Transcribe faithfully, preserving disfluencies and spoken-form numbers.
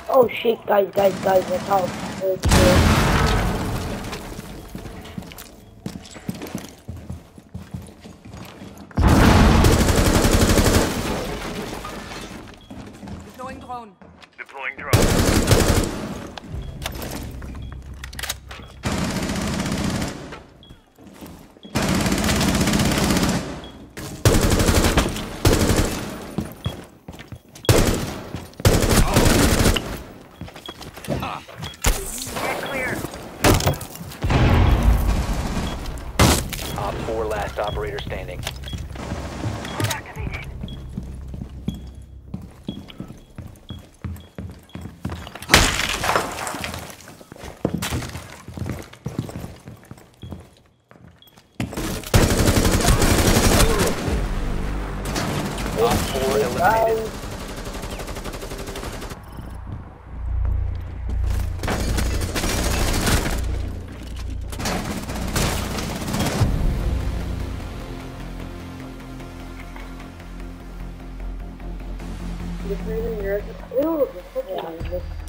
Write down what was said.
Oh shit, guys, guys, guys, watch out. Okay. Deploying drone. Deploying drone. Op four, last operator standing. Op four eliminated. Ew,